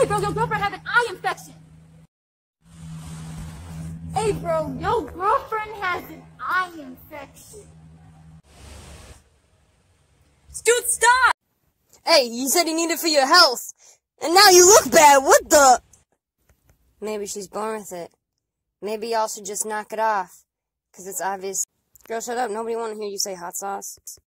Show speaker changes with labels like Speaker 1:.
Speaker 1: Hey, bro, your girlfriend has an eye infection. Hey, bro, your girlfriend has an eye infection.
Speaker 2: Dude, stop! Hey, you said you need it for your health. And now you look bad. What the? Maybe she's born with it. Maybe y'all should just knock it off. Because it's obvious. Girl, shut up. Nobody want to hear you say hot sauce.